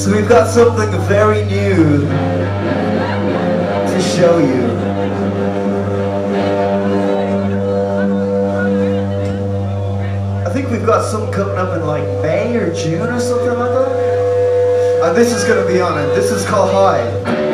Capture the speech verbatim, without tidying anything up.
So we've got something very new to show you. I think we've got some coming up in like May or June or something like that. And this is going to be on it. This is called High.